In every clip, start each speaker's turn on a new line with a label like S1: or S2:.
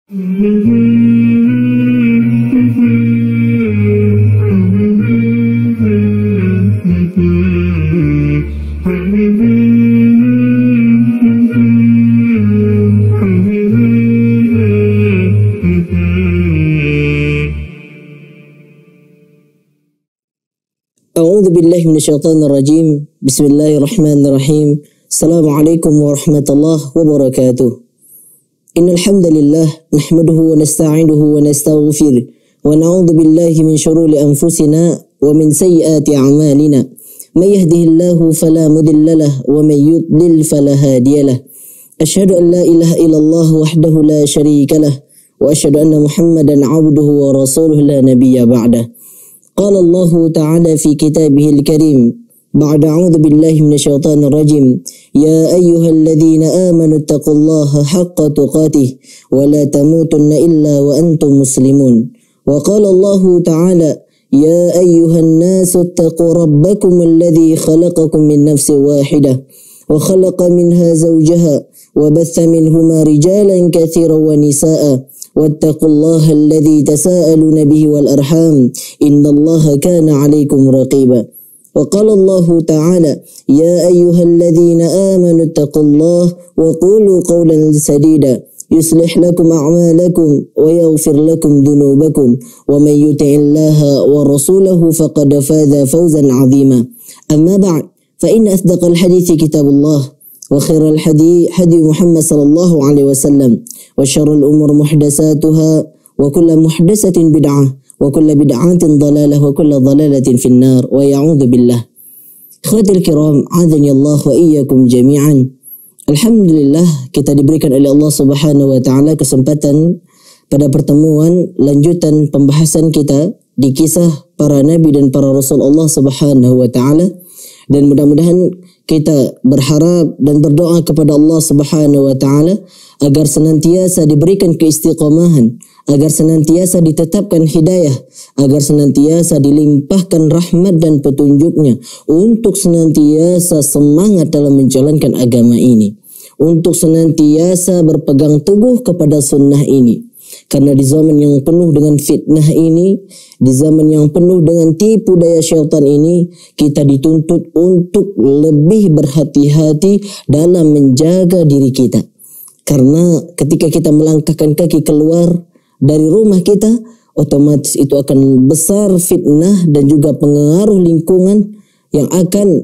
S1: A'udzu billahi minasyaitonir rajim. Bismillahirrahmanirrahim. Assalamualaikum warahmatullahi wabarakatuh. Innal hamdalillah nahmaduhu wa nasta'inuhu wa nastaghfiruh wa na'udzu billahi min shururi anfusina wa min sayyiati a'malina. May yahdihillahu fala mudilla lahu wa may yudlil fala hadiya lahu. Asyhadu an la ilaha illallah wahdahu la syarika lahu wa asyhadu anna Muhammadan 'abduhu wa rasuluhu la nabiyya ba'dahu. قال الله تعالى في كتابه الكريم بعد أعوذ بالله من الشيطان الرجيم يا أيها الذين آمنوا اتقوا الله حق تقاته ولا تموتن إلا وأنتم مسلمون وقال الله تعالى يا أيها الناس اتقوا ربكم الذي خلقكم من نفس واحدة وخلق منها زوجها وبث منهما رجالا كثيرا ونساء واتقوا الله الذي تساءلون به والأرحام إن الله كان عليكم رقيبا وقال الله تعالى يا أيها الذين آمنوا اتقوا الله وقولوا قولا سديدا يصلح لكم أعمالكم ويغفر لكم ذنوبكم ومن يطع الله ورسوله فقد فاز فوزا عظيما أما بعد فإن أصدق الحديث كتاب الله وخير الحديث حديث محمد صلى الله عليه وسلم وشر الأمور محدثاتها وكل محدثة بدعة وكل بدعة ضلالة وكل ضلالة في النار ويعوذ بالله. Ikhwatul kiram, a'adzani Allah wa iyyakum jami'an. Alhamdulillah, kita diberikan oleh Allah Subhanahu wa taala kesempatan pada pertemuan lanjutan pembahasan kita di kisah para nabi dan para rasul Allah Subhanahu wa taala, dan mudah-mudahan kita berharap dan berdoa kepada Allah Subhanahu wa taala agar senantiasa diberikan keistiqomahan, agar senantiasa ditetapkan hidayah, agar senantiasa dilimpahkan rahmat dan petunjuknya untuk senantiasa semangat dalam menjalankan agama ini, untuk senantiasa berpegang teguh kepada sunnah ini. Karena di zaman yang penuh dengan fitnah ini, di zaman yang penuh dengan tipu daya syaitan ini, kita dituntut untuk lebih berhati-hati dalam menjaga diri kita. Karena ketika kita melangkahkan kaki keluar dari rumah kita, otomatis itu akan besar fitnah dan juga pengaruh lingkungan yang akan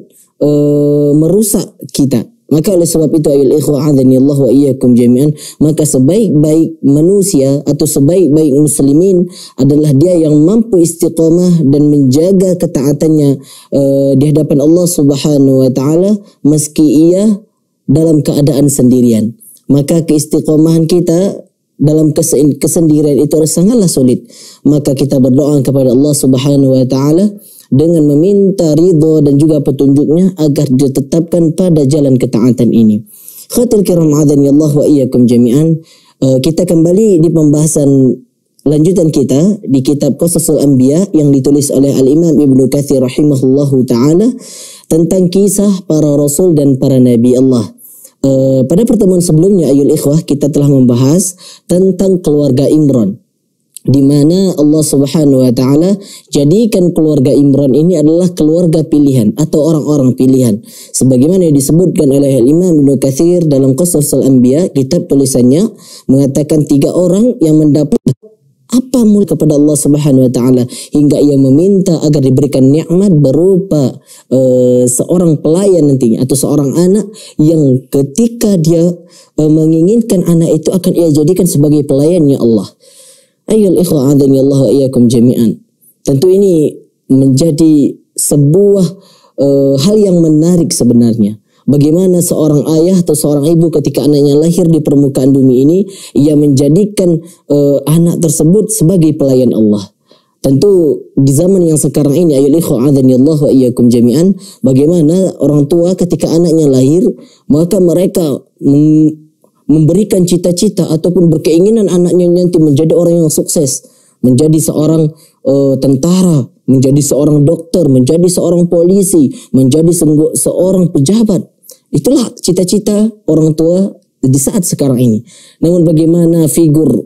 S1: merusak kita. Maka oleh sebab itu ayol ikhwah a'adzani Allah wa iyyakum jami'an, maka sebaik-baik manusia atau sebaik-baik muslimin adalah dia yang mampu istiqamah dan menjaga ketaatannya di hadapan Allah Subhanahu wa taala meski ia dalam keadaan sendirian. Maka keistiqomahan kita dalam kesendirian itu sangatlah sulit. Maka kita berdoa kepada Allah Subhanahu wa taala dengan meminta ridha dan juga petunjuknya agar ditetapkan pada jalan ketaatan ini. Khatul kiram a'adzani Allah wa iyyakum jami'an. Kita kembali di pembahasan lanjutan kita di kitab Qasasul Anbiya yang ditulis oleh Al-Imam Ibnu Katsir rahimahullahu taala tentang kisah para rasul dan para nabi Allah. Pada pertemuan sebelumnya ayul ikhwah kita telah membahas tentang keluarga Imran, di mana Allah Subhanahu wa taala jadikan keluarga Imran ini adalah keluarga pilihan atau orang-orang pilihan, sebagaimana yang disebutkan oleh Imam Ibnu Katsir dalam Qasasul Anbiya, kitab tulisannya mengatakan 3 orang yang mendapat apa mulia kepada Allah Subhanahu wa taala hingga ia meminta agar diberikan nikmat berupa seorang pelayan nantinya atau seorang anak yang ketika dia menginginkan anak itu akan ia jadikan sebagai pelayannya Allah. Ayyul ikhwah a'adzani Allah wa iyyakum jami'an. Tentu ini menjadi sebuah hal yang menarik sebenarnya. Bagaimana seorang ayah atau seorang ibu ketika anaknya lahir di permukaan bumi ini, ia menjadikan anak tersebut sebagai pelayan Allah. Tentu di zaman yang sekarang ini, ayyul ikhwah a'adzani Allah wa iyyakum jami'an, bagaimana orang tua ketika anaknya lahir, maka mereka memberikan cita-cita ataupun berkeinginan anaknya nanti menjadi orang yang sukses, menjadi seorang tentara, menjadi seorang dokter, menjadi seorang polisi, menjadi seorang pejabat. Itulah cita-cita orang tua di saat sekarang ini. Namun bagaimana figur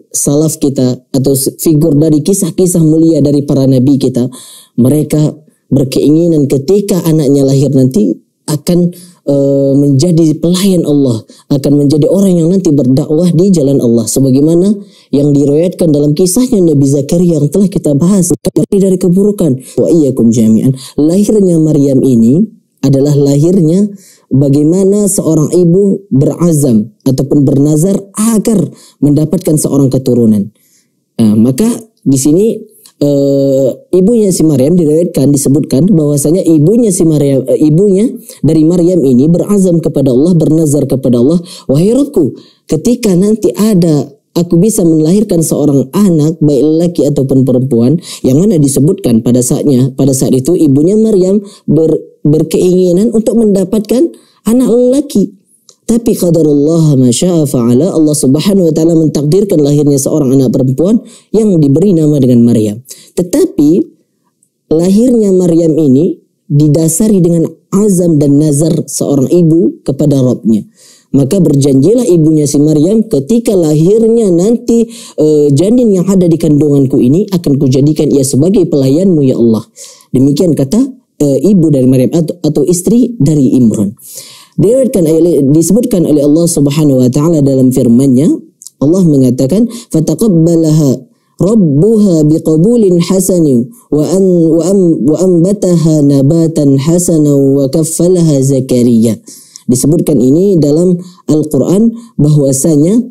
S1: salaf kita atau figur dari kisah-kisah mulia dari para nabi kita, mereka berkeinginan ketika anaknya lahir nanti akan menjadi pelayan Allah, akan menjadi orang yang nanti berdakwah di jalan Allah, sebagaimana yang diriwayatkan dalam kisahnya Nabi Zakaria yang telah kita bahas dari keburukan. Wa iyyakum jami'an. Lahirnya Maryam ini adalah lahirnya bagaimana seorang ibu berazam ataupun bernazar agar mendapatkan seorang keturunan. Maka di sini ibunya si Maryam disebutkan bahwasanya ibunya dari Maryam ini berazam kepada Allah, bernazar kepada Allah, wahai Rabbku, ketika nanti aku bisa melahirkan seorang anak baik laki ataupun perempuan, yang mana disebutkan pada saat itu ibunya Maryam berkeinginan untuk mendapatkan anak lelaki. Tapi qadarullah ma syaa fa'ala, Allah Subhanahu wa taala mentakdirkan lahirnya seorang anak perempuan yang diberi nama dengan Maryam. Tetapi lahirnya Maryam ini didasari dengan azam dan nazar seorang ibu kepada Rabbnya. Maka berjanjilah ibunya si Maryam, ketika lahirnya nanti janin yang ada di kandunganku ini akan kujadikan ia sebagai pelayanmu ya Allah. Demikian kata ibu dari Maryam atau istri dari Imran. Disebutkan oleh Allah Subhanahu wa taala dalam firman-Nya, Allah mengatakan fataqabbalaha rabbuha biqabulin hasanin wa anbataha nabatan hasanan wa kaffalaha Zakaria. Disebutkan ini dalam Al-Qur'an bahwasanya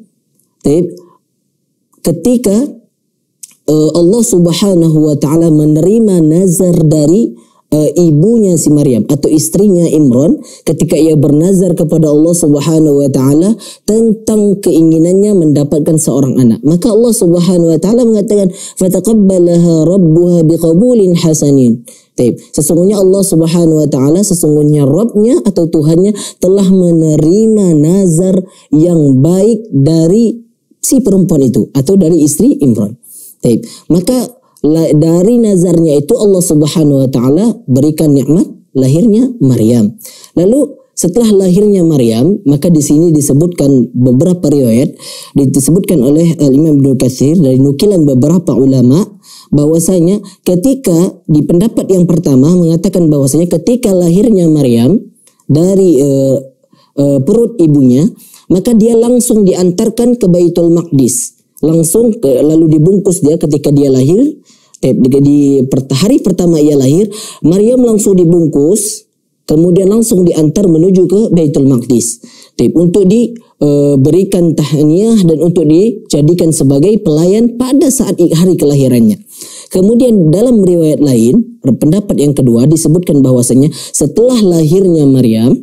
S1: ketika Allah Subhanahu wa taala menerima nazar dari ibunya si Maryam atau istrinya Imran, ketika ia bernazar kepada Allah Subhanahu wa taala tentang keinginannya mendapatkan seorang anak, maka Allah Subhanahu wa taala mengatakan fataqabbalaha rabbuha biqabulin hasanin. Sesungguhnya Allah Subhanahu wa taala, sesungguhnya Rabbnya atau Tuhannya telah menerima nazar yang baik dari si perempuan itu atau dari istri Imran. Maka dari nazarnya itu Allah Subhanahu wa taala berikan nikmat lahirnya Maryam. Lalu setelah lahirnya Maryam, maka di sini disebutkan beberapa riwayat, disebutkan oleh Imam Ibnu Katsir dari nukilan beberapa ulama bahwasanya ketika di pendapat yang pertama mengatakan bahwasanya ketika lahirnya Maryam dari perut ibunya, maka dia langsung diantarkan ke Baitul Maqdis. Lalu dibungkus dia ketika dia lahir. Di hari pertama ia lahir, Maryam langsung dibungkus, kemudian langsung diantar menuju ke Baitul Maqdis untuk diberikan tahniah dan untuk dijadikan sebagai pelayan pada saat hari kelahirannya. Kemudian dalam riwayat lain, pendapat yang kedua disebutkan bahwasanya setelah lahirnya Maryam,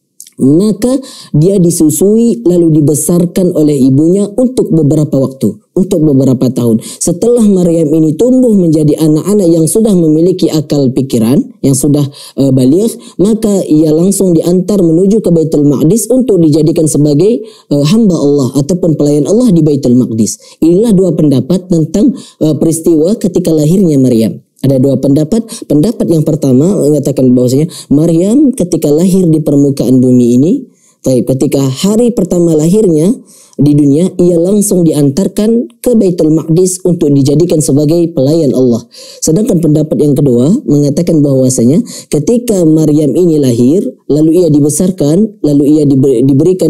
S1: maka dia disusui lalu dibesarkan oleh ibunya untuk beberapa waktu, untuk beberapa tahun. Setelah Maryam ini tumbuh menjadi anak-anak yang sudah memiliki akal pikiran, yang sudah baligh, maka ia langsung diantar menuju ke Baitul Maqdis untuk dijadikan sebagai hamba Allah ataupun pelayan Allah di Baitul Maqdis. Inilah dua pendapat tentang peristiwa ketika lahirnya Maryam. Ada dua pendapat. Pendapat yang pertama mengatakan bahwasanya Maryam ketika lahir di permukaan bumi ini, ketika hari pertama lahirnya di dunia, ia langsung diantarkan ke Baitul Maqdis untuk dijadikan sebagai pelayan Allah. Sedangkan pendapat yang kedua mengatakan bahwasanya ketika Maryam ini lahir, lalu ia dibesarkan, lalu ia diberikan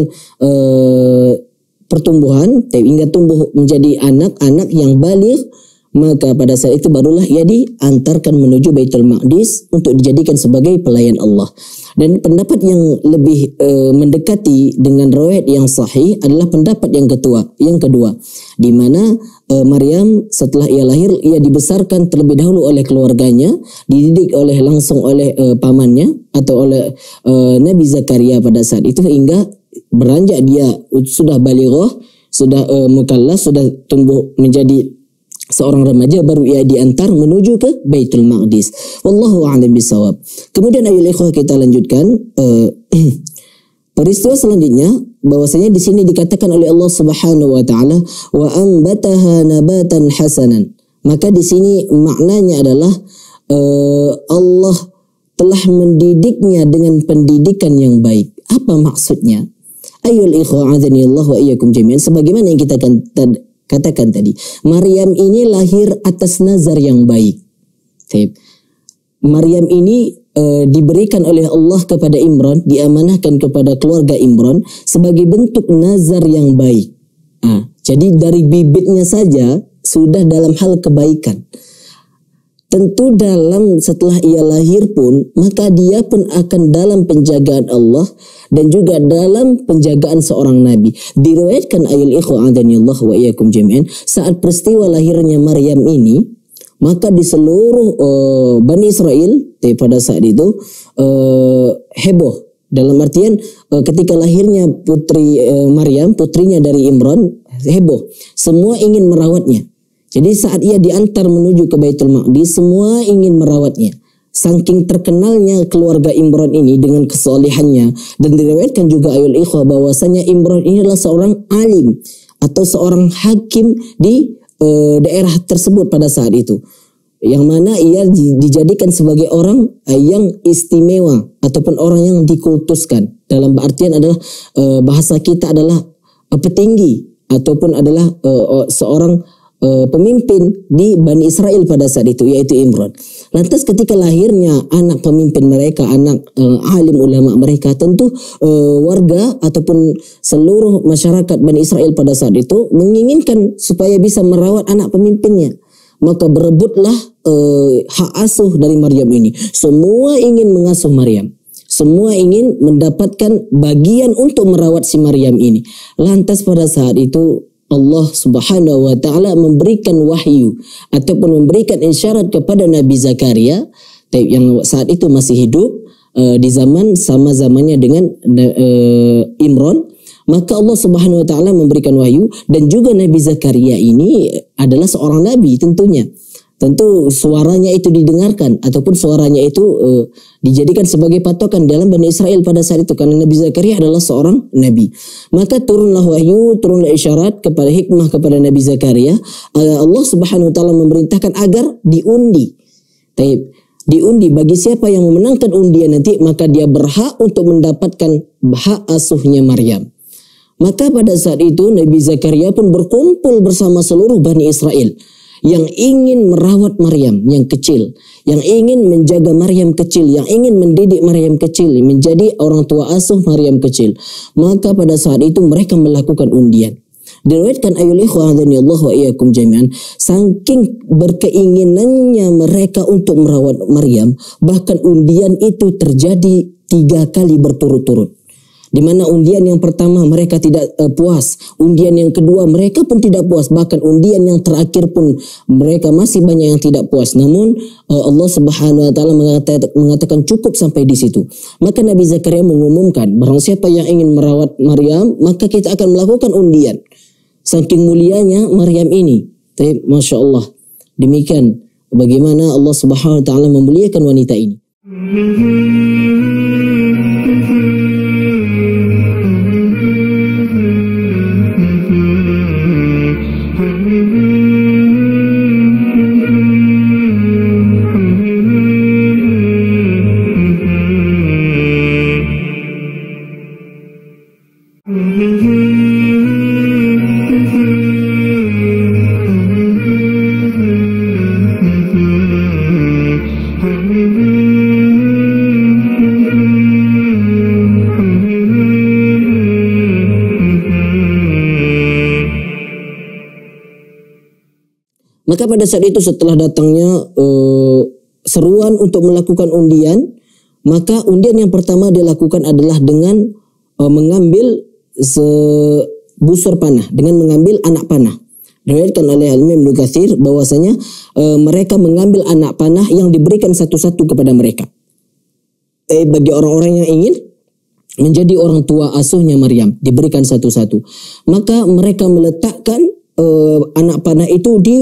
S1: pertumbuhan hingga tumbuh menjadi anak-anak yang baligh, maka pada saat itu barulah ia diantarkan menuju Baitul Maqdis untuk dijadikan sebagai pelayan Allah. Dan pendapat yang lebih mendekati dengan riwayat yang sahih adalah pendapat yang kedua, di mana Maryam setelah ia lahir, ia dibesarkan terlebih dahulu oleh keluarganya, dididik langsung oleh pamannya atau oleh Nabi Zakaria pada saat itu, hingga beranjak dia sudah balighah, sudah mukallaf, sudah tumbuh menjadi seorang remaja, baru ia diantar menuju ke Baitul Maqdis. Wallahu a'lam bishawab. Kemudian ayol ikhwah, kita lanjutkan peristiwa selanjutnya, bahwasanya di sini dikatakan oleh Allah Subhanahu wa taala wa anbataha nabatan hasanan. Maka di sini maknanya adalah Allah telah mendidiknya dengan pendidikan yang baik. Apa maksudnya? Ayol ikhwah, azanillahu wa iyyakum jami'an. Sebagaimana yang kita katakan tadi, Maryam ini lahir atas nazar yang baik. Maryam ini diberikan oleh Allah kepada Imran, diamanahkan kepada keluarga Imran sebagai bentuk nazar yang baik. Jadi dari bibitnya saja sudah dalam hal kebaikan. Tentu setelah ia lahir pun, maka dia pun akan dalam penjagaan Allah dan juga dalam penjagaan seorang nabi. Diriwayatkan ayul ikhwa adanillah wa iyyakum jami'an, saat peristiwa lahirnya Maryam ini, maka di seluruh Bani Israel pada saat itu heboh. Dalam artian ketika lahirnya putri Maryam, putrinya dari Imran, heboh. Semua ingin merawatnya. Jadi saat ia diantar menuju ke Baitul Maqdis, semua ingin merawatnya. Saking terkenalnya keluarga Imran ini dengan kesalehannya, dan diriwayatkan juga ayul ikhwah bahwasanya Imran ini adalah seorang alim atau seorang hakim di daerah tersebut pada saat itu, yang mana ia dijadikan sebagai orang yang istimewa ataupun orang yang dikultuskan. Dalam artian adalah bahasa kita adalah petinggi ataupun adalah seorang pemimpin di Bani Israel pada saat itu, yaitu Imran. Lantas ketika lahirnya anak pemimpin mereka, anak alim ulama mereka, tentu warga ataupun seluruh masyarakat Bani Israel pada saat itu menginginkan supaya bisa merawat anak pemimpinnya. Maka berebutlah hak asuh dari Maryam ini. Semua ingin mengasuh Maryam. Semua ingin mendapatkan bagian untuk merawat si Maryam ini. Lantas pada saat itu Allah Subhanahu wa taala memberikan wahyu ataupun memberikan isyarat kepada Nabi Zakaria yang saat itu masih hidup di zaman sama zamannya dengan Imran. Maka Allah Subhanahu wa taala memberikan wahyu, dan juga Nabi Zakaria ini adalah seorang nabi tentunya. Tentu suaranya itu didengarkan ataupun suaranya itu dijadikan sebagai patokan dalam Bani Israel pada saat itu, karena Nabi Zakaria adalah seorang nabi. Maka turunlah wahyu, turunlah isyarat kepada hikmah kepada Nabi Zakaria. Allah Subhanahu wa taala memerintahkan agar diundi. Diundi, bagi siapa yang memenangkan undian nanti, maka dia berhak untuk mendapatkan hak asuhnya Maryam. Maka pada saat itu Nabi Zakaria pun berkumpul bersama seluruh Bani Israel yang ingin merawat Maryam yang kecil, yang ingin menjaga Maryam kecil, yang ingin mendidik Maryam kecil, menjadi orang tua asuh Maryam kecil. Maka pada saat itu mereka melakukan undian. Diriwayatkan ayul ikhwah Allah wa iyyakum jami'an, saking berkeinginannya mereka untuk merawat Maryam, bahkan undian itu terjadi 3 kali berturut-turut. Di mana undian yang pertama mereka tidak puas, undian yang kedua mereka pun tidak puas, bahkan undian yang terakhir pun mereka masih banyak yang tidak puas. Namun Allah Subhanahu wa taala mengatakan cukup sampai di situ. Maka Nabi Zakaria mengumumkan, barang siapa yang ingin merawat Maryam, maka kita akan melakukan undian. Saking mulianya Maryam ini. Masya Allah. Demikian bagaimana Allah Subhanahu wa taala memuliakan wanita ini. Maka pada saat itu setelah datangnya seruan untuk melakukan undian, maka undian yang pertama dilakukan adalah dengan mengambil sebusur panah, dengan mengambil anak panah. Diriwayatkan oleh Imam Ibnu Katsir bahwasanya mereka mengambil anak panah yang diberikan satu-satu kepada mereka. Bagi orang-orang yang ingin menjadi orang tua asuhnya Maryam, diberikan satu-satu. Maka mereka meletakkan anak panah itu di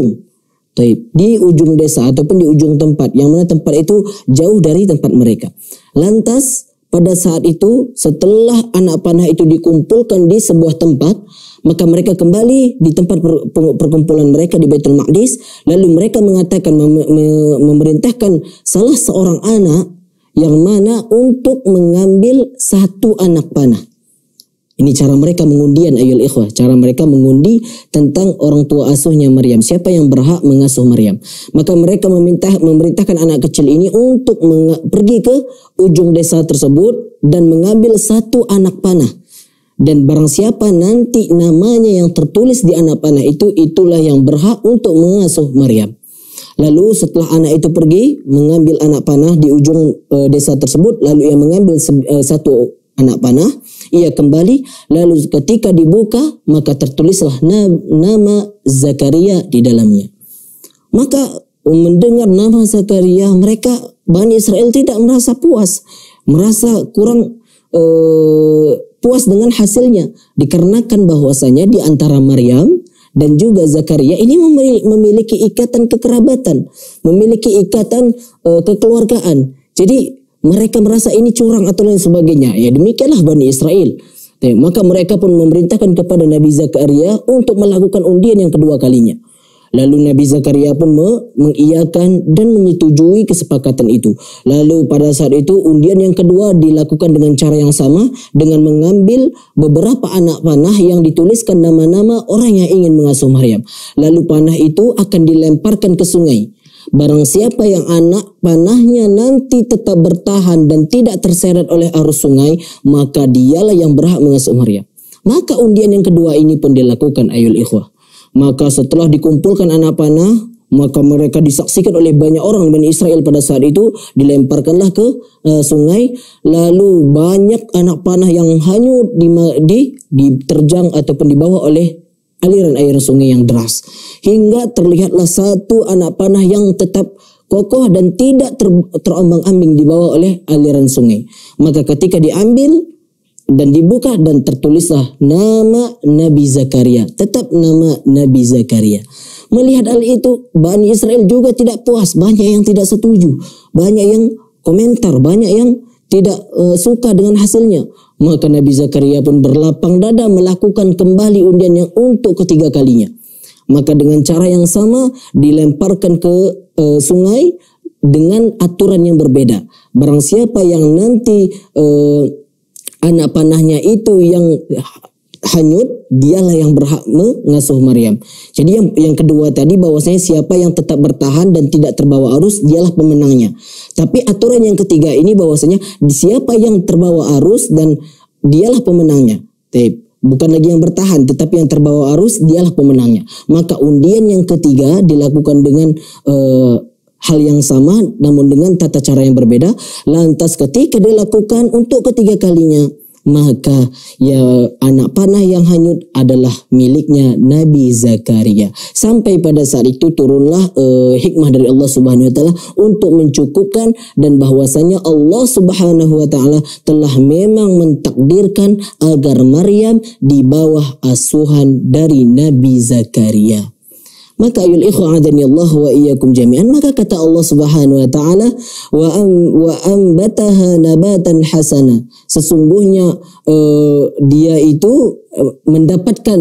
S1: ujung desa ataupun di ujung tempat, yang mana tempat itu jauh dari tempat mereka. Lantas pada saat itu setelah anak panah itu dikumpulkan di sebuah tempat, maka mereka kembali di tempat perkumpulan mereka di Baitul Maqdis. Lalu mereka mengatakan, memerintahkan salah seorang anak yang mana untuk mengambil satu anak panah. Ini cara mereka mengundian ayol ikhwah. Cara mereka mengundi tentang orang tua asuhnya Maryam. Siapa yang berhak mengasuh Maryam. Maka mereka memerintahkan anak kecil ini untuk pergi ke ujung desa tersebut dan mengambil satu anak panah. Dan barang siapa nanti namanya yang tertulis di anak panah itu, itulah yang berhak untuk mengasuh Maryam. Lalu setelah anak itu pergi mengambil anak panah di ujung desa tersebut, lalu ia mengambil satu anak panah, ia kembali, lalu ketika dibuka maka tertulislah nama Zakaria di dalamnya. Maka mendengar nama Zakaria, mereka Bani Israel tidak merasa puas, merasa kurang puas dengan hasilnya, dikarenakan bahwasanya di antara Maryam dan juga Zakaria ini memiliki ikatan kekerabatan, memiliki ikatan kekeluargaan. Jadi mereka merasa ini curang atau lain sebagainya. Ya demikianlah Bani Israel. Maka mereka pun memerintahkan kepada Nabi Zakaria untuk melakukan undian yang kedua kalinya. Lalu Nabi Zakaria pun mengiyakan dan menyetujui kesepakatan itu. Lalu pada saat itu undian yang kedua dilakukan dengan cara yang sama, dengan mengambil beberapa anak panah yang dituliskan nama-nama orang yang ingin mengasuh Maryam. Lalu panah itu akan dilemparkan ke sungai. Barang siapa yang anak panahnya nanti tetap bertahan dan tidak terseret oleh arus sungai, maka dialah yang berhak mengasuh Maryam. Maka undian yang kedua ini pun dilakukan ayul ikhwah. Maka setelah dikumpulkan anak panah, maka mereka disaksikan oleh banyak orang Bani Israel pada saat itu, dilemparkanlah ke sungai. Lalu banyak anak panah yang hanyut diterjang ataupun dibawa oleh aliran air sungai yang deras, hingga terlihatlah satu anak panah yang tetap kokoh dan tidak terombang-ambing dibawa oleh aliran sungai. Maka ketika diambil dan dibuka dan tertulislah nama Nabi Zakaria, tetap nama Nabi Zakaria. Melihat hal itu, Bani Israel juga tidak puas, banyak yang tidak setuju, banyak yang komentar, banyak yang tidak suka dengan hasilnya. Maka Nabi Zakaria pun berlapang dada melakukan kembali undian yang untuk ketiga kalinya. Maka dengan cara yang sama dilemparkan ke sungai dengan aturan yang berbeda. Barang siapa yang nanti anak panahnya itu yang hanyut, dialah yang berhak mengasuh Maryam. Jadi yang kedua tadi bahwasanya siapa yang tetap bertahan dan tidak terbawa arus, dialah pemenangnya. Tapi aturan yang ketiga ini bahwasanya siapa yang terbawa arus dan dialah pemenangnya. Bukan lagi yang bertahan, tetapi yang terbawa arus dialah pemenangnya. Maka undian yang ketiga dilakukan dengan hal yang sama namun dengan tata cara yang berbeda. Lantas ketika dilakukan untuk ketiga kalinya, maka ya anak panah yang hanyut adalah miliknya Nabi Zakaria. Sampai pada saat itu turunlah hikmah dari Allah Subhanahu wa taala untuk mencukupkan, dan bahwasanya Allah Subhanahu wa taala telah memang mentakdirkan agar Maryam di bawah asuhan dari Nabi Zakaria. Maka ayul ikhwa adani Allah wa iyyakum jami'an, maka kata Allah Subhanahu wa taala wa ambataha nabatan hasana, sesungguhnya dia itu mendapatkan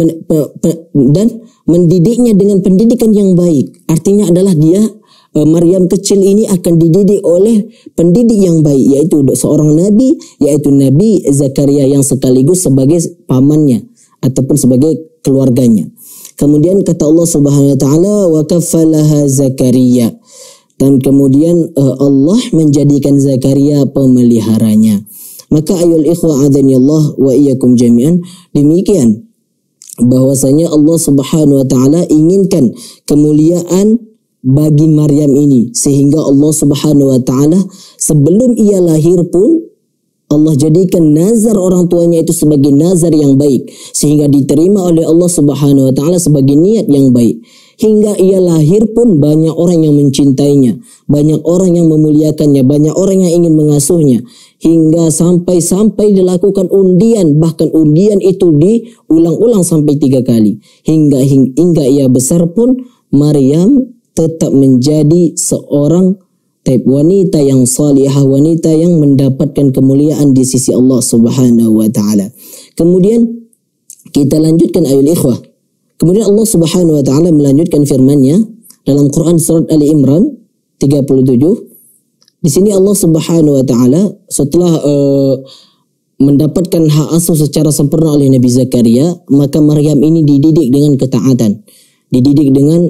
S1: dan mendidiknya dengan pendidikan yang baik. Artinya adalah dia Maryam kecil ini akan dididik oleh pendidik yang baik, yaitu seorang nabi, yaitu Nabi Zakaria yang sekaligus sebagai pamannya ataupun sebagai keluarganya. Kemudian kata Allah Subhanahu wa taala wa kaffalaha Zakaria, dan kemudian Allah menjadikan Zakaria pemeliharanya. Maka ayul ikhwa adani Allah wa iyyakum jami'an, demikian bahwasanya Allah Subhanahu wa taala inginkan kemuliaan bagi Maryam ini, sehingga Allah Subhanahu wa taala sebelum ia lahir pun Allah jadikan nazar orang tuanya itu sebagai nazar yang baik, sehingga diterima oleh Allah Subhanahu wa taala sebagai niat yang baik. Hingga ia lahir pun banyak orang yang mencintainya, banyak orang yang memuliakannya, banyak orang yang ingin mengasuhnya. Hingga sampai dilakukan undian, bahkan undian itu diulang-ulang sampai 3 kali. Hingga ia besar pun Maryam tetap menjadi seorang wanita yang salihah, wanita yang mendapatkan kemuliaan di sisi Allah Subhanahu wa taala. Kemudian kita lanjutkan ayul ikhwah. Kemudian Allah Subhanahu wa taala melanjutkan firman-Nya dalam Quran surat Ali Imran 37. Di sini Allah Subhanahu wa taala setelah mendapatkan hak asuh secara sempurna oleh Nabi Zakaria, maka Maryam ini dididik dengan ketaatan, dididik dengan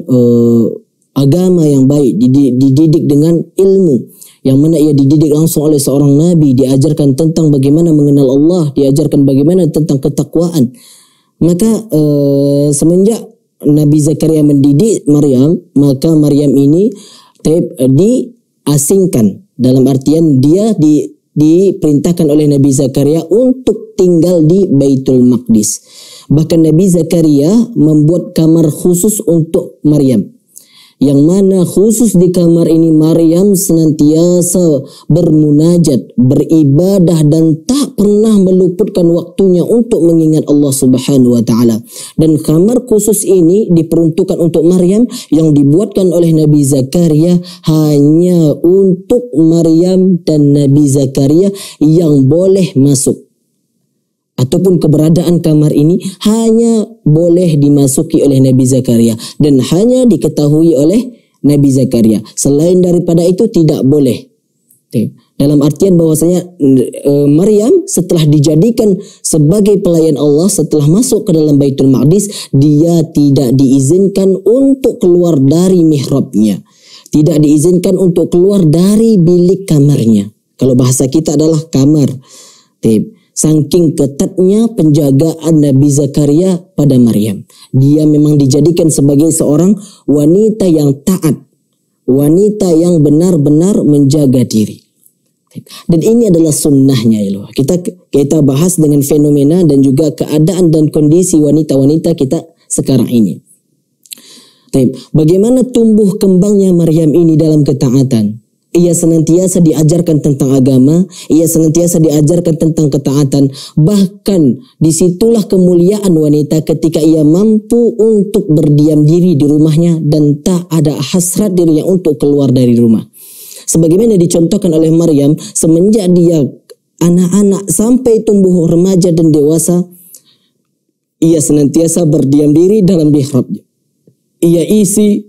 S1: agama yang baik, dididik dengan ilmu, yang mana ia dididik langsung oleh seorang Nabi, diajarkan tentang bagaimana mengenal Allah, diajarkan bagaimana tentang ketakwaan. Maka semenjak Nabi Zakaria mendidik Maryam, maka Maryam ini diasingkan, dalam artian dia diperintahkan oleh Nabi Zakaria untuk tinggal di Baitul Maqdis. Bahkan Nabi Zakaria membuat kamar khusus untuk Maryam, yang mana khusus di kamar ini Maryam senantiasa bermunajat, beribadah, dan tak pernah meluputkan waktunya untuk mengingat Allah Subhanahu wa taala. Dan kamar khusus ini diperuntukkan untuk Maryam, yang dibuatkan oleh Nabi Zakaria hanya untuk Maryam dan Nabi Zakaria yang boleh masuk. Ataupun keberadaan kamar ini hanya boleh dimasuki oleh Nabi Zakaria dan hanya diketahui oleh Nabi Zakaria. Selain daripada itu tidak boleh. Dalam artian bahwasanya Maryam setelah dijadikan sebagai pelayan Allah, setelah masuk ke dalam Baitul Maqdis, dia tidak diizinkan untuk keluar dari mihrabnya. Tidak diizinkan untuk keluar dari bilik kamarnya. Kalau bahasa kita adalah kamar. Saking ketatnya penjagaan Nabi Zakaria pada Maryam. Dia memang dijadikan sebagai seorang wanita yang taat. Wanita yang benar-benar menjaga diri. Dan ini adalah sunnahnya. Kita bahas dengan fenomena dan juga keadaan dan kondisi wanita-wanita kita sekarang ini. Bagaimana tumbuh kembangnya Maryam ini dalam ketaatan? Ia senantiasa diajarkan tentang agama, ia senantiasa diajarkan tentang ketaatan. Bahkan disitulah kemuliaan wanita ketika ia mampu untuk berdiam diri di rumahnya dan tak ada hasrat dirinya untuk keluar dari rumah. Sebagaimana dicontohkan oleh Maryam, semenjak dia anak-anak sampai tumbuh remaja dan dewasa, ia senantiasa berdiam diri dalam mihrabnya. Ia isi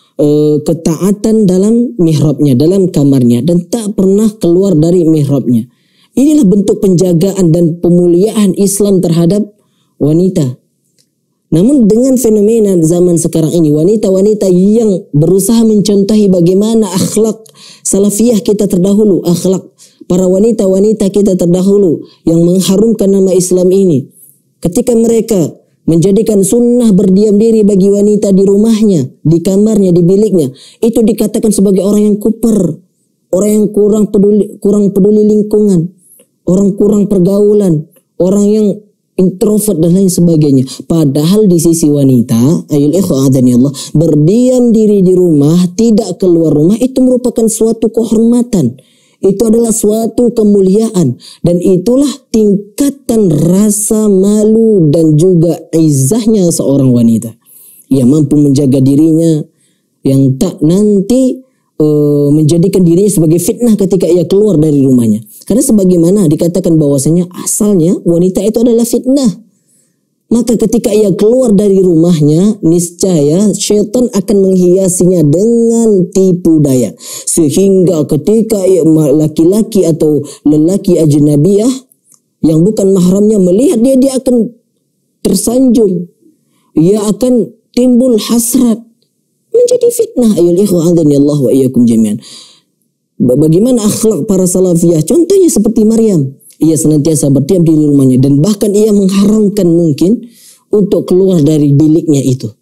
S1: ketaatan dalam mihrabnya, dalam kamarnya, dan tak pernah keluar dari mihrabnya. Inilah bentuk penjagaan dan pemuliaan Islam terhadap wanita. Namun dengan fenomena zaman sekarang ini, wanita-wanita yang berusaha mencontohi bagaimana akhlak salafiyah kita terdahulu, akhlak para wanita-wanita kita terdahulu yang mengharumkan nama Islam ini, ketika mereka menjadikan sunnah berdiam diri bagi wanita di rumahnya, di kamarnya, di biliknya, itu dikatakan sebagai orang yang kuper, orang yang kurang peduli lingkungan, orang kurang pergaulan, orang yang introvert dan lain sebagainya. Padahal di sisi wanita, ayul ikhwah adani Allah, berdiam diri di rumah, tidak keluar rumah, itu merupakan suatu kehormatan. Itu adalah suatu kemuliaan, dan itulah tingkatan rasa malu dan juga izzahnya seorang wanita. Ia mampu menjaga dirinya yang tak nanti menjadikan dirinya sebagai fitnah ketika ia keluar dari rumahnya. Karena sebagaimana dikatakan bahwasanya asalnya wanita itu adalah fitnah. Maka ketika ia keluar dari rumahnya, niscaya syaitan akan menghiasinya dengan tipu daya. Sehingga ketika laki-laki atau lelaki ajnabiyah yang bukan mahramnya melihat dia, dia akan tersanjung. Ia akan timbul hasrat. Menjadi fitnah. Ayol ikhwa adhani Allah wa iyyakum jami'an. Bagaimana akhlak para salafiyah? Contohnya seperti Maryam. Ia senantiasa berdiam diri rumahnya dan bahkan ia mengharamkan mungkin untuk keluar dari biliknya itu.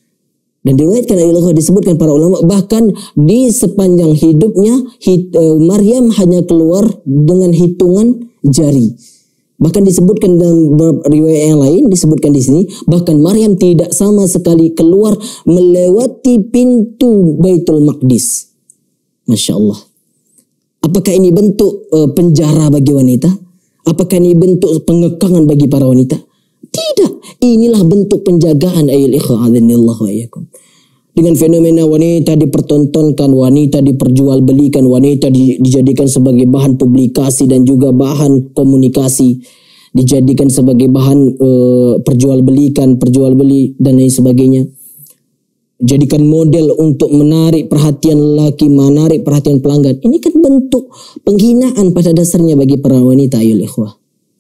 S1: Dan diriwayatkan disebutkan para ulama bahkan di sepanjang hidupnya Maryam hanya keluar dengan hitungan jari. Bahkan disebutkan dalam riwayat yang lain disebutkan di sini bahkan Maryam tidak sama sekali keluar melewati pintu Baitul Maqdis. Masya Allah. Apakah ini bentuk penjara bagi wanita? Apakah ini bentuk pengekangan bagi para wanita? Tidak. Inilah bentuk penjagaan ayil ikhwa adzinillahu wa iyyakum. Dengan fenomena wanita dipertontonkan, wanita diperjualbelikan, wanita dijadikan sebagai bahan publikasi dan juga bahan komunikasi, dijadikan sebagai bahan perjualbelikan, perjualbeli dan lain sebagainya. Jadikan model untuk menarik perhatian lelaki, menarik perhatian pelanggan. Ini kan bentuk penghinaan pada dasarnya bagi para wanita ayol ikhwah.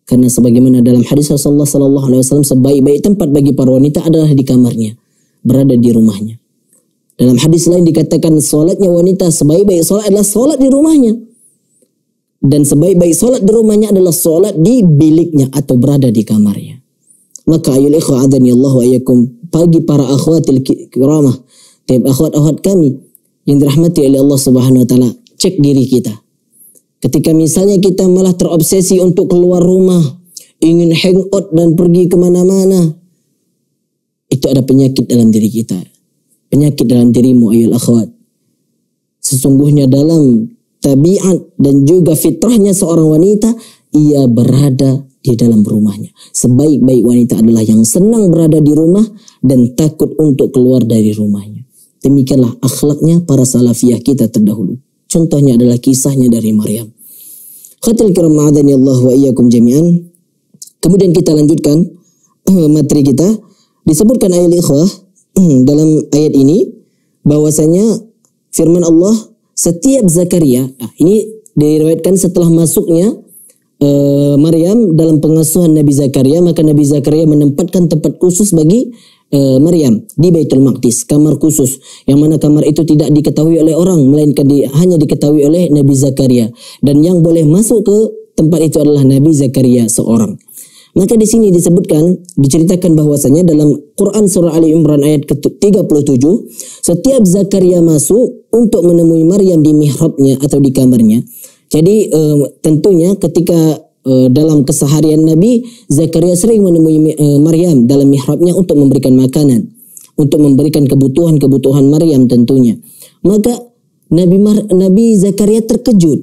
S1: Karena sebagaimana dalam hadis Rasulullah sallallahu alaihi wasallam, sebaik-baik tempat bagi para wanita adalah di kamarnya, berada di rumahnya. Dalam hadis lain dikatakan solatnya wanita, sebaik-baik solat adalah solat di rumahnya. Dan sebaik-baik solat di rumahnya adalah solat di biliknya atau berada di kamarnya. Maka ayul ikhwa adani Allah wa iyyakum, bagi para akhwatil kiramah, akhwat-akhwat kami yang dirahmati oleh Allah Subhanahu wa taala, cek diri kita. Ketika misalnya kita malah terobsesi untuk keluar rumah, ingin hangout dan pergi kemana-mana, itu ada penyakit dalam diri kita. Penyakit dalam dirimu ayul akhwat. Sesungguhnya dalam tabiat dan juga fitrahnya seorang wanita, ia berada di dalam rumahnya. Sebaik-baik wanita adalah yang senang berada di rumah dan takut untuk keluar dari rumahnya. Demikianlah akhlaknya para salafiyah kita terdahulu. Contohnya adalah kisahnya dari Maryam. Khatil kiram ma'adani Allah wa iyyakum jami'an. Kemudian kita lanjutkan materi kita. Disebutkan ayat ikhwah dalam ayat ini bahwasanya firman Allah, setiap Zakaria, ini diriwayatkan setelah masuknya Maryam dalam pengasuhan Nabi Zakaria, maka Nabi Zakaria menempatkan tempat khusus bagi Maryam di Baitul Maqdis, kamar khusus, yang mana kamar itu tidak diketahui oleh orang, melainkan hanya diketahui oleh Nabi Zakaria, dan yang boleh masuk ke tempat itu adalah Nabi Zakaria seorang. Maka di sini disebutkan, diceritakan bahwasanya dalam Quran surah Ali Imran ayat ke-37, setiap Zakaria masuk untuk menemui Maryam di mihrabnya atau di kamarnya. Jadi tentunya ketika dalam keseharian Nabi, Zakaria sering menemui Maryam dalam mihrabnya untuk memberikan makanan, untuk memberikan kebutuhan-kebutuhan Maryam tentunya. Maka Nabi Zakaria terkejut.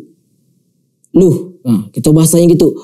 S1: Kita bahasanya gitu.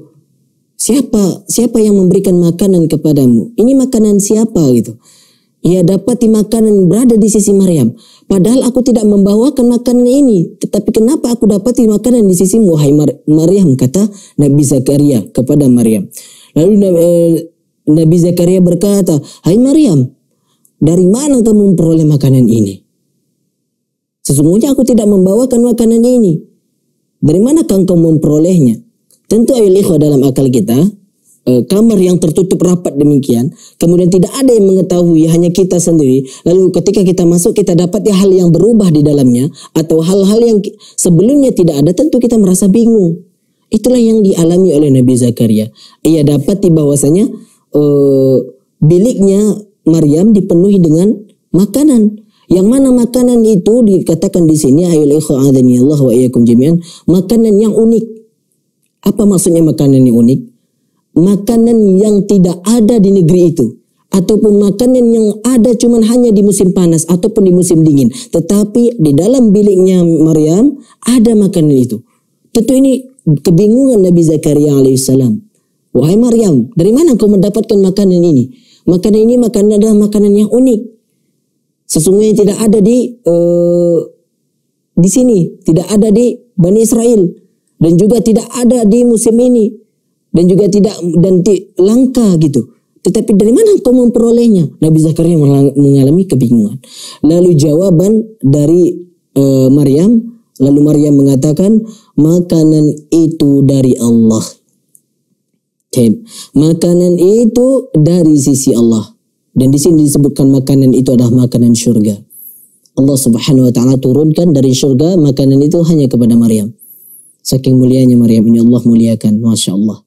S1: Siapa yang memberikan makanan kepadamu? Ini makanan siapa gitu? Ia dapati makanan berada di sisi Maryam. Padahal aku tidak membawakan makanan ini. Tetapi kenapa aku dapati makanan di sisimu, wahai Maryam? Kata Nabi Zakaria kepada Maryam. Lalu Nabi Zakaria berkata, hai Maryam, dari mana kamu memperoleh makanan ini? Sesungguhnya aku tidak membawakan makanan ini. Dari mana kamu memperolehnya? Tentu ayol ikhwah dalam akal kita, kamar yang tertutup rapat demikian, kemudian tidak ada yang mengetahui, hanya kita sendiri. Lalu ketika kita masuk, kita dapat hal yang berubah di dalamnya, atau hal-hal yang sebelumnya tidak ada, tentu kita merasa bingung. Itulah yang dialami oleh Nabi Zakaria. Ia dapati bahwasanya biliknya Maryam dipenuhi dengan makanan. Yang mana makanan itu dikatakan di sini, ayol ikhwah adani Allah wa iyyakum jami'an, makanan yang unik. Apa maksudnya makanan yang unik? Makanan yang tidak ada di negeri itu, ataupun makanan yang ada cuman hanya di musim panas ataupun di musim dingin, tetapi di dalam biliknya Maryam ada makanan itu. Tentu ini kebingungan Nabi Zakaria alaihissalam. Wahai Maryam, dari mana kau mendapatkan makanan ini? Makanan ini adalah makanan yang unik. Sesungguhnya tidak ada di sini, tidak ada di Bani Israel, dan juga tidak ada di musim ini, dan juga langka gitu. Tetapi dari mana kau memperolehnya? Nabi Zakaria mengalami kebingungan. Lalu jawaban dari Maryam, lalu Maryam mengatakan, makanan itu dari Allah. Makanan itu dari sisi Allah. Dan di sini disebutkan makanan itu adalah makanan syurga. Allah Subhanahu wa taala turunkan dari syurga makanan itu hanya kepada Maryam. Saking mulianya Maryam ini, Allah muliakan, Masya Allah.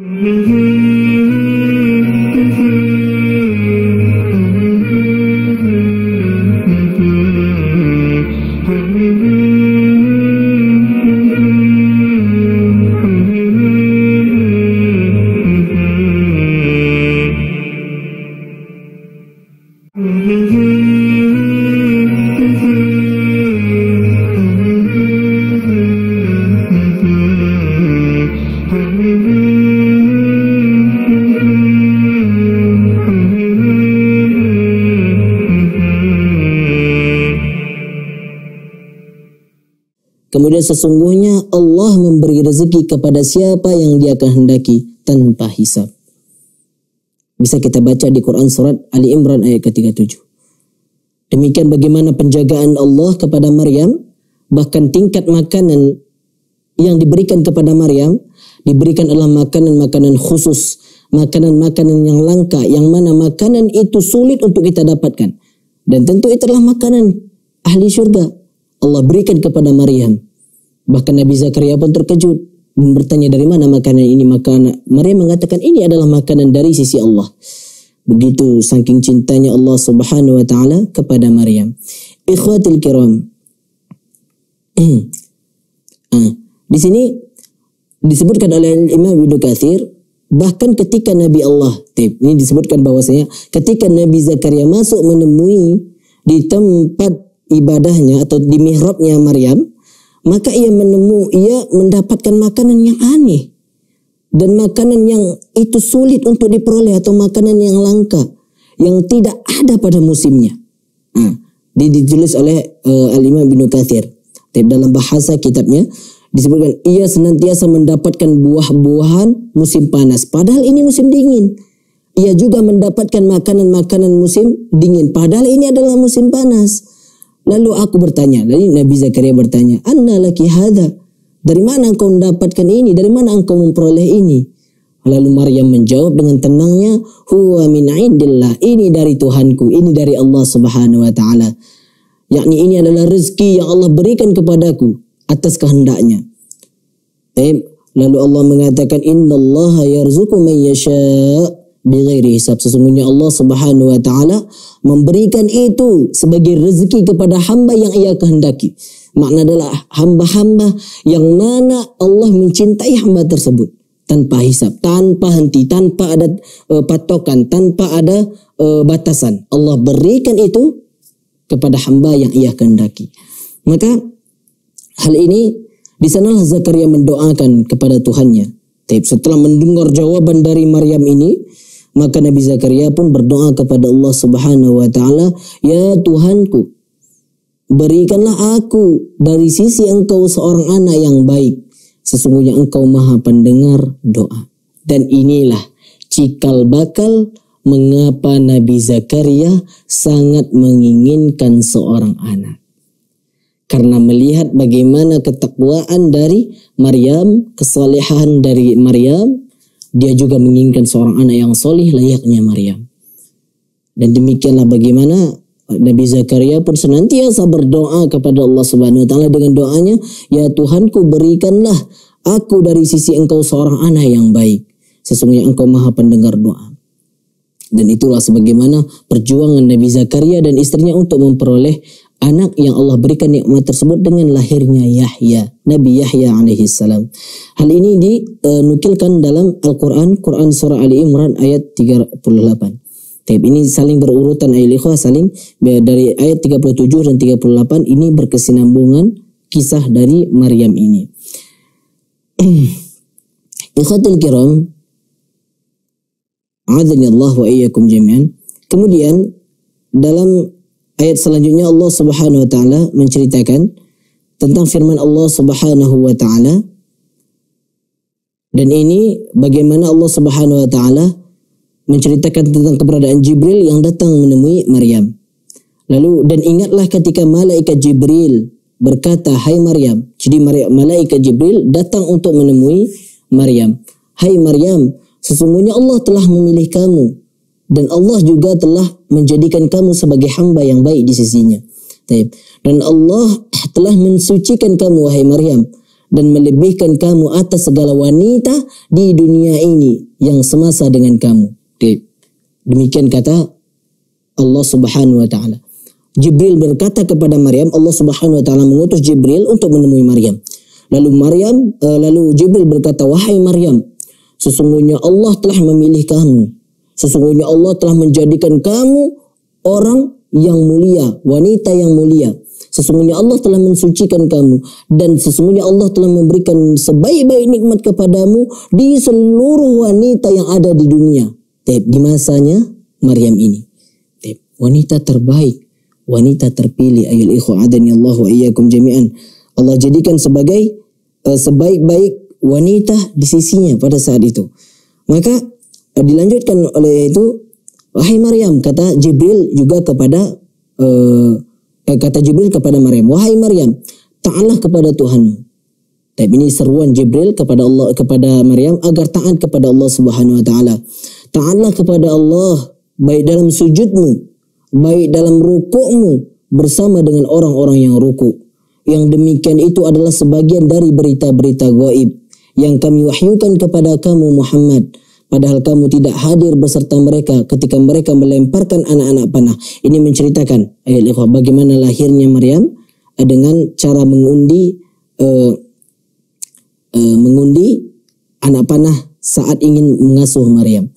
S1: Kemudian sesungguhnya Allah memberi rezeki kepada siapa yang Dia kehendaki tanpa hisab. Bisa kita baca di Quran surat Ali Imran ayat ke-37. Demikian bagaimana penjagaan Allah kepada Maryam, bahkan tingkat makanan yang diberikan kepada Maryam diberikan adalah makanan-makanan khusus, makanan-makanan yang langka, yang mana makanan itu sulit untuk kita dapatkan. Dan tentu itu adalah makanan ahli syurga. Allah berikan kepada Maryam. Bahkan Nabi Zakaria pun terkejut dan bertanya, dari mana makanan ini? Makanan Maryam mengatakan, ini adalah makanan dari sisi Allah. Begitu saking cintanya Allah Subhanahu wa taala kepada Maryam. Ikhwatul kiram. Di sini disebutkan oleh Imam Ibnu Katsir, bahkan ketika Nabi Allah, ini disebutkan bahwasanya ketika Nabi Zakaria masuk menemui di tempat ibadahnya atau di mihrabnya Maryam, maka ia mendapatkan makanan yang aneh dan makanan yang itu sulit untuk diperoleh, atau makanan yang langka yang tidak ada pada musimnya. Ditulis oleh Al-Imam Ibnu Katsir. Dalam bahasa kitabnya disebutkan, ia senantiasa mendapatkan buah-buahan musim panas, padahal ini musim dingin. Ia juga mendapatkan makanan-makanan musim dingin, padahal ini adalah musim panas. Lalu aku bertanya, lalu Nabi Zakaria bertanya, anna laki hadha, dari mana engkau mendapatkan ini? Dari mana engkau memperoleh ini? Lalu Maryam menjawab dengan tenangnya, huwa min indillah, ini dari Tuhanku, ini dari Allah Subhanahu wa taala. Yakni ini adalah rezeki yang Allah berikan kepadaku atas kehendaknya. Lalu Allah mengatakan, innallaha yarzuqu man yasha' bighairi hisab. Sesungguhnya Allah Subhanahu wa taala memberikan itu sebagai rezeki kepada hamba yang ia kehendaki. Makna adalah hamba-hamba yang mana Allah mencintai hamba tersebut tanpa hisab, tanpa henti, tanpa ada patokan, tanpa ada batasan. Allah berikan itu kepada hamba yang ia kehendaki. Maka hal ini di sanalah Zakaria mendoakan kepada Tuhannya. Setelah mendengar jawaban dari Maryam ini, maka Nabi Zakaria pun berdoa kepada Allah Subhanahu wa taala, ya Tuhanku, berikanlah aku dari sisi Engkau seorang anak yang baik. Sesungguhnya Engkau Maha Pendengar doa. Dan inilah cikal bakal mengapa Nabi Zakaria sangat menginginkan seorang anak. Karena melihat bagaimana ketakwaan dari Maryam, kesalehan dari Maryam, dia juga menginginkan seorang anak yang soleh layaknya Maryam. Dan demikianlah bagaimana Nabi Zakaria pun senantiasa berdoa kepada Allah Subhanahu wa taala dengan doanya, ya Tuhanku, berikanlah aku dari sisi Engkau seorang anak yang baik. Sesungguhnya Engkau Maha Pendengar doa. Dan itulah sebagaimana perjuangan Nabi Zakaria dan istrinya untuk memperoleh anak yang Allah berikan nikmat tersebut dengan lahirnya Yahya, Nabi Yahya alaihi salam. Hal ini dinukilkan dalam Al-Quran, Quran surah Ali Imran ayat 38. Ini saling berurutan ayat saling dari ayat 37 dan 38 ini berkesinambungan kisah dari Maryam ini. Ikhwatul kiram, a'adzani Allah wa iyyakum jami'an. Kemudian dalam ayat selanjutnya Allah Subhanahu wa taala menceritakan tentang firman Allah Subhanahu wa taala, dan ini bagaimana Allah Subhanahu wa taala menceritakan tentang keberadaan Jibril yang datang menemui Maryam. Lalu, dan ingatlah ketika malaikat Jibril berkata, hai Maryam. Jadi malaikat Jibril datang untuk menemui Maryam. Hai Maryam, sesungguhnya Allah telah memilih kamu dan Allah juga telah menjadikan kamu sebagai hamba yang baik di sisinya. Dan Allah telah mensucikan kamu wahai Maryam dan melebihkan kamu atas segala wanita di dunia ini yang semasa dengan kamu. Demikian kata Allah Subhanahu wa taala. Jibril berkata kepada Maryam, Allah Subhanahu wa taala mengutus Jibril untuk menemui Maryam. Lalu Jibril berkata, wahai Maryam, sesungguhnya Allah telah memilih kamu. Sesungguhnya Allah telah menjadikan kamu orang yang mulia, wanita yang mulia. Sesungguhnya Allah telah mensucikan kamu dan sesungguhnya Allah telah memberikan sebaik-baik nikmat kepadamu di seluruh wanita yang ada di dunia. Di masanya Maryam ini, wanita terbaik, wanita terpilih. Ayol ikhwa adani Allah wa iyyakum jami'an. Allah jadikan sebagai sebaik-baik wanita di sisinya pada saat itu. Maka dilanjutkan oleh itu, wahai Maryam, kata Jibril juga kepada Maryam, wahai Maryam, taatlah kepada Tuhanmu. Tapi ini seruan Jibril kepada Allah, kepada Maryam agar taat kepada Allah Subhanahu wa taala. Taatlah kepada Allah baik dalam sujudmu, baik dalam rukukmu bersama dengan orang-orang yang rukuk. Yang demikian itu adalah sebagian dari berita-berita gaib yang kami wahyukan kepada kamu Muhammad, padahal kamu tidak hadir beserta mereka ketika mereka melemparkan anak-anak panah. Ini menceritakan ayat ikhwah bagaimana lahirnya Maryam dengan cara mengundi anak panah saat ingin mengasuh Maryam.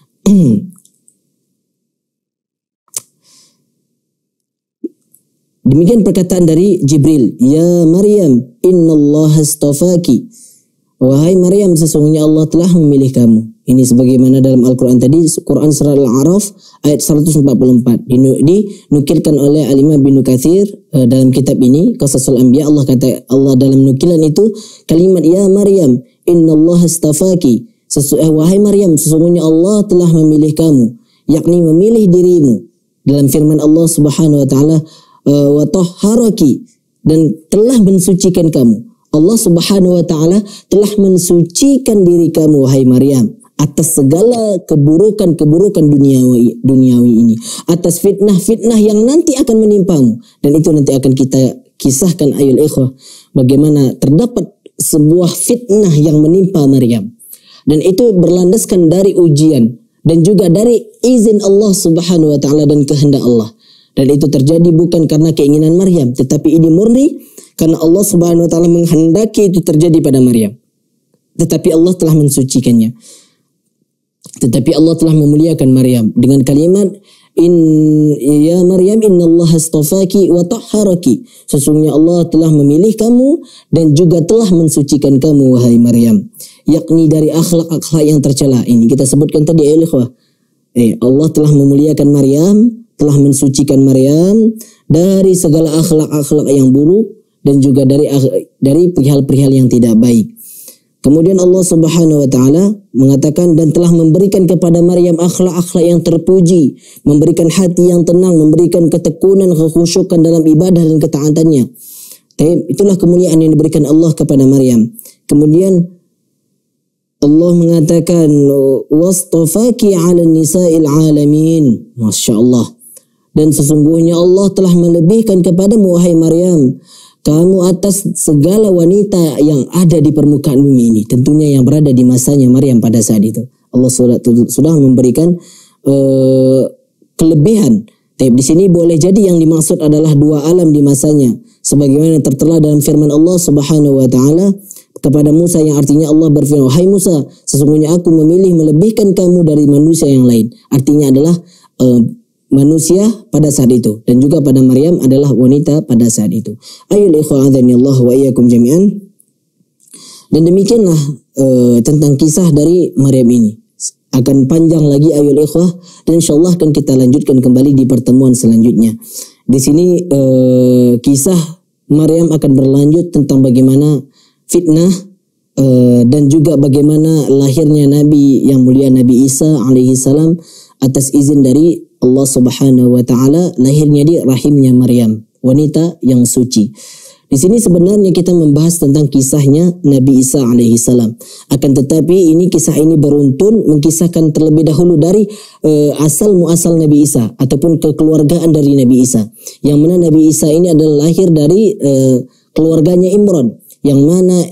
S1: Demikian perkataan dari Jibril, ya Maryam, innallaha astafaki. Wahai Maryam, sesungguhnya Allah telah memilih kamu. Ini sebagaimana dalam Al-Quran tadi, Quran surah Al-A'raf ayat 144. Dinukilkan oleh Al-Imam bin Katsir dalam kitab ini, Qasasul Anbiya. Allah dalam nukilan itu kalimat ya Maryam, innallaha astafaki. Wahai Maryam, sesungguhnya Allah telah memilih kamu, yakni memilih dirimu. Dalam firman Allah Subhanahu wa taala, wa tahharaki, dan telah mensucikan kamu. Allah Subhanahu wa taala telah mensucikan diri kamu wahai Maryam atas segala keburukan-keburukan duniawi ini, atas fitnah-fitnah yang nanti akan menimpamu. Dan itu nanti akan kita kisahkan ayul ikhwah bagaimana terdapat sebuah fitnah yang menimpa Maryam. Dan itu berlandaskan dari ujian dan juga dari izin Allah Subhanahu wa taala dan kehendak Allah. Dan itu terjadi bukan karena keinginan Maryam, tetapi ini murni karena Allah Subhanahu wa taala menghendaki itu terjadi pada Maryam. Tetapi Allah telah mensucikannya. Tetapi Allah telah memuliakan Maryam dengan kalimat ya Maryam innallaha astafaki wa tahharaki. Sesungguhnya Allah telah memilih kamu dan juga telah mensucikan kamu wahai Maryam. Yakni dari akhlak-akhlak yang tercela. Ini kita sebutkan tadi ya ikhwah. Allah telah memuliakan Maryam, telah mensucikan Maryam dari segala akhlak-akhlak yang buruk dan juga dari perihal-perihal yang tidak baik. Kemudian Allah Subhanahu wa taala mengatakan dan telah memberikan kepada Maryam akhlak-akhlak yang terpuji, memberikan hati yang tenang, memberikan ketekunan, kekhusyukan dalam ibadah dan ketaatannya. Itulah kemuliaan yang diberikan Allah kepada Maryam. Kemudian Allah mengatakan wastafaki 'ala nisa'il 'alamin. Masya-Allah. Dan sesungguhnya Allah telah melebihkan kepadamu wahai Maryam, kamu atas segala wanita yang ada di permukaan bumi ini. Tentunya yang berada di masanya Maryam pada saat itu. Allah sudah memberikan kelebihan. Tapi di sini boleh jadi yang dimaksud adalah dua alam di masanya. Sebagaimana tertera dalam firman Allah Subhanahu wa taala kepada Musa yang artinya Allah berfirman, "Hai Musa, sesungguhnya aku memilih melebihkan kamu dari manusia yang lain." Artinya adalah manusia pada saat itu dan juga pada Maryam adalah wanita pada saat itu. Ayul ikhwan adhanillah wa iyyakum jami'an. Dan demikianlah tentang kisah dari Maryam ini. Akan panjang lagi ayul ikhwah dan insyaallah akan kita lanjutkan kembali di pertemuan selanjutnya. Di sini kisah Maryam akan berlanjut tentang bagaimana fitnah dan juga bagaimana lahirnya Nabi yang mulia Nabi Isa alaihi salam atas izin dari Allah Subhanahu wa taala, lahirnya di rahimnya Maryam, wanita yang suci. Di sini sebenarnya kita membahas tentang kisahnya Nabi Isa alaihi salam. Akan tetapi kisah ini beruntun mengkisahkan terlebih dahulu dari asal muasal Nabi Isa ataupun kekeluargaan dari Nabi Isa. Yang mana Nabi Isa ini adalah lahir dari keluarganya Imran, yang mana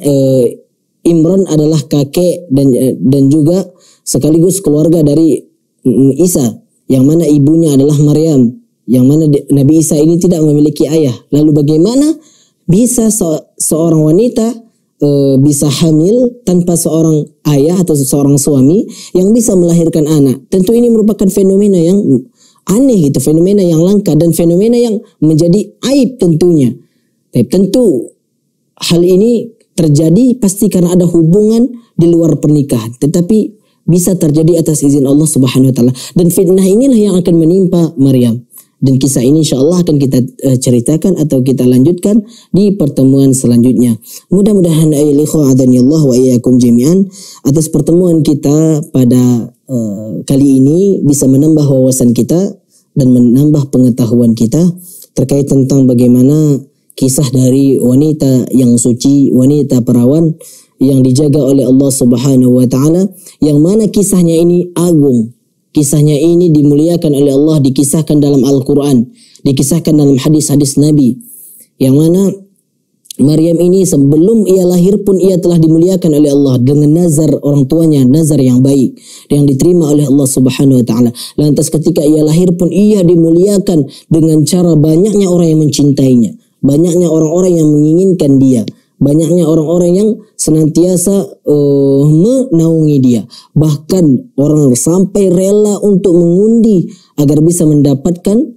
S1: Imran adalah kakek dan juga sekaligus keluarga dari Isa, yang mana ibunya adalah Maryam, yang mana Nabi Isa ini tidak memiliki ayah. Lalu bagaimana bisa seorang wanita bisa hamil tanpa seorang ayah atau seorang suami yang bisa melahirkan anak? Tentu ini merupakan fenomena yang aneh gitu, fenomena yang langka dan fenomena yang menjadi aib tentunya. Tapi tentu hal ini terjadi pasti karena ada hubungan di luar pernikahan, tetapi bisa terjadi atas izin Allah Subhanahu wa taala. Dan fitnah inilah yang akan menimpa Maryam. Dan kisah ini insyaallah akan kita ceritakan atau kita lanjutkan di pertemuan selanjutnya. Mudah-mudahan ayol ikhwan adhanillah wa iyyakum jami'an atas pertemuan kita pada kali ini bisa menambah wawasan kita dan menambah pengetahuan kita terkait tentang bagaimana kisah dari wanita yang suci, wanita perawan yang dijaga oleh Allah Subhanahu wa taala, yang mana kisahnya ini agung. Kisahnya ini dimuliakan oleh Allah, dikisahkan dalam Al-Qur'an, dikisahkan dalam hadis-hadis Nabi. Yang mana Maryam ini sebelum ia lahir pun ia telah dimuliakan oleh Allah dengan nazar orang tuanya, nazar yang baik yang diterima oleh Allah Subhanahu wa taala. Lantas ketika ia lahir pun ia dimuliakan dengan cara banyaknya orang yang mencintainya, banyaknya orang-orang yang menginginkan dia, banyaknya orang-orang yang senantiasa menaungi dia. Bahkan orang sampai rela untuk mengundi agar bisa mendapatkan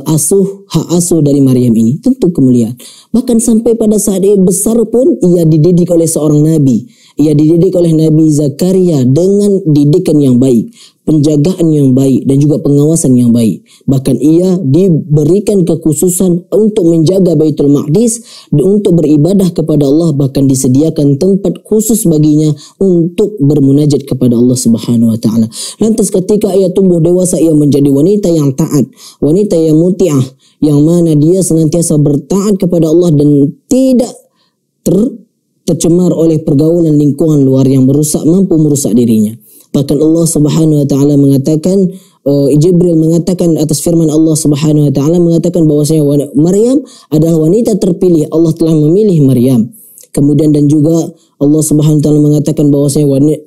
S1: hak asuh dari Maryam ini. Tentu kemuliaan. Bahkan sampai pada saat ia besar pun ia dididik oleh seorang nabi. Ia dididik oleh Nabi Zakaria dengan didikan yang baik, penjagaan yang baik dan juga pengawasan yang baik. Bahkan ia diberikan kekhususan untuk menjaga Baitul Maqdis, untuk beribadah kepada Allah, bahkan disediakan tempat khusus baginya untuk bermunajat kepada Allah Subhanahu wa taala. Lantas ketika ia tumbuh dewasa, ia menjadi wanita yang taat, wanita yang muti'ah, yang mana dia senantiasa bertaat kepada Allah dan tidak tercemar oleh pergaulan lingkungan luar yang mampu merusak dirinya. Bahkan Allah Subhanahu wa taala mengatakan, Jibril mengatakan atas firman Allah Subhanahu wa taala mengatakan bahwasanya Maryam adalah wanita terpilih, Allah telah memilih Maryam. Kemudian dan juga Allah Subhanahu wa taala mengatakan bahwasanya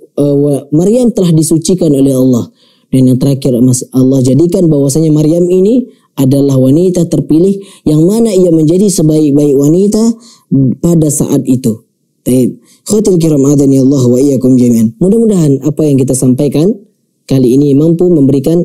S1: Maryam telah disucikan oleh Allah. Dan yang terakhir Allah jadikan bahwasanya Maryam ini adalah wanita terpilih yang mana ia menjadi sebaik-baik wanita pada saat itu. Baik, khawatir kiram adani Allah wa iyyakum jami'an. Mudah-mudahan apa yang kita sampaikan kali ini mampu memberikan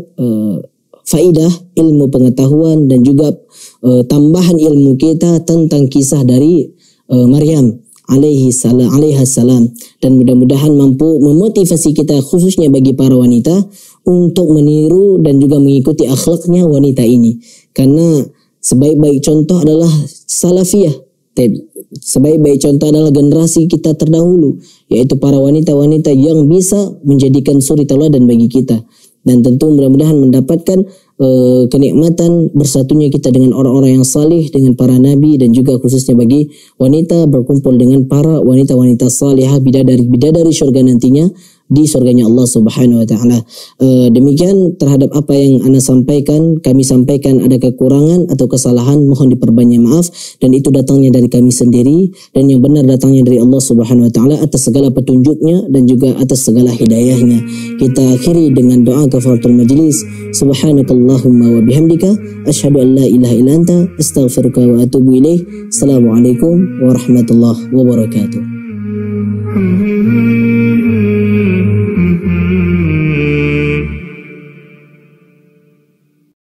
S1: faidah, ilmu pengetahuan dan juga tambahan ilmu kita tentang kisah dari Maryam alaihi salam, dan mudah-mudahan mampu memotivasi kita khususnya bagi para wanita untuk meniru dan juga mengikuti akhlaknya wanita ini. Karena sebaik-baik contoh adalah salafiyah. Sebaik-baik contoh adalah generasi kita terdahulu, yaitu para wanita-wanita yang bisa menjadikan suri tauladan bagi kita. Dan tentu mudah-mudahan mendapatkan kenikmatan bersatunya kita dengan orang-orang yang salih, dengan para nabi, dan juga khususnya bagi wanita berkumpul dengan para wanita-wanita salihah, bidadari syurga nantinya di surganya Allah Subhanahu wa taala. Demikian terhadap apa yang Ana sampaikan, kami sampaikan ada kekurangan atau kesalahan, mohon diperbanyak maaf, dan itu datangnya dari kami sendiri dan yang benar datangnya dari Allah Subhanahu wa taala atas segala petunjuknya dan juga atas segala hidayahnya. Kita akhiri dengan doa kafaratul majlis. Subhanakallahumma wa bihamdika asyhadu an la ilaha illa anta astaghfiruka wa atubu ilaik. Assalamualaikum warahmatullahi wabarakatuh.